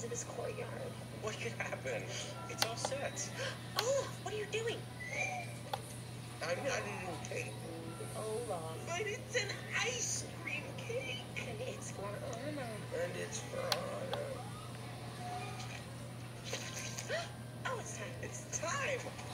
into this courtyard. What could happen? It's all set. Olaf, what are you doing? I'm not eating cake. Olaf. But it's an ice cream cake. And it's for Anna. And it's for Anna. Oh, it's time. It's time.